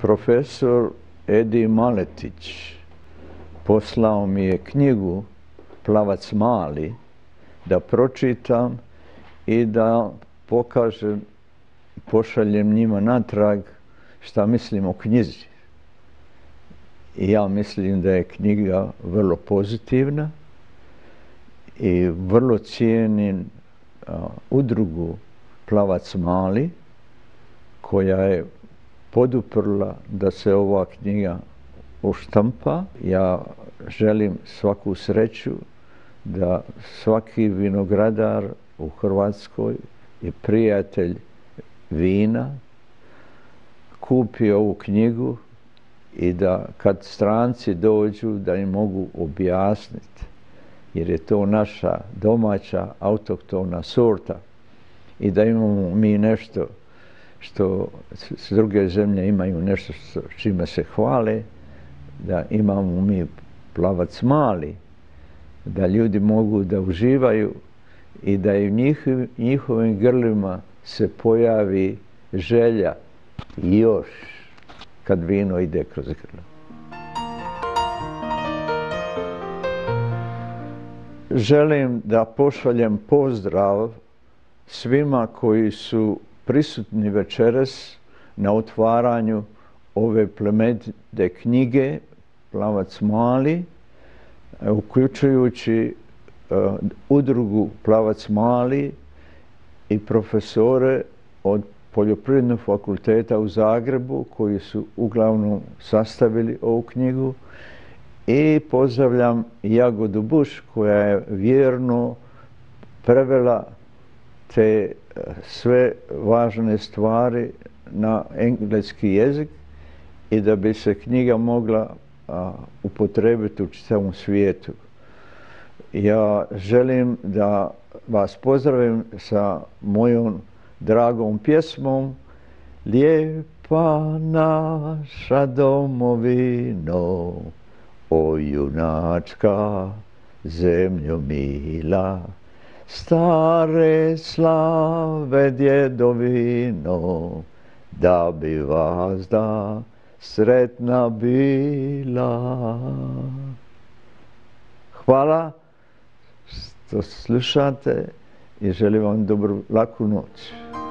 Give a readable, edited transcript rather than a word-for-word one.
Profesor Edi Maletić poslao mi je knjigu Plavac mali da pročitam i da pokažem, pošaljem njima natrag šta mislim o knjizi. I ja mislim da je knjiga vrlo pozitivna i vrlo cijenim udrugu Plavac mali koja je poduprla da se ova knjiga uštampa. Ja želim svaku sreću da svaki vinogradar u Hrvatskoj i prijatelj vina kupi ovu knjigu i da kad stranci dođu da im mogu objasniti, jer je to naša domaća autohtona sorta i da imamo mi nešto što s druge zemlje imaju, nešto čime se hvale, da imamo mi Plavac mali, da ljudi mogu da uživaju i da i u njihovim grlima se pojavi želja još kad vino ide kroz grlo. Želim da pošaljem pozdrav svima koji su prisutni večeras na otvaranju ove plemenite knjige Plavac mali, uključujući udrugu Plavac mali i profesore od Poljoprivrednog fakulteta u Zagrebu koji su uglavnom sastavili ovu knjigu, i pozdravljam Jagodu Buš koja je vjerno prevela te sve važne stvari na engleski jezik i da bi se knjiga mogla upotrebiti u čitavom svijetu. Ja želim da vas pozdravim sa mojom dragom pjesmom Lijepa naša domovino, o junačka zemljo mila, stare slave djedovino, da bi vas da sretna bila. Hvala što slušate i želim vam dobru, laku noć.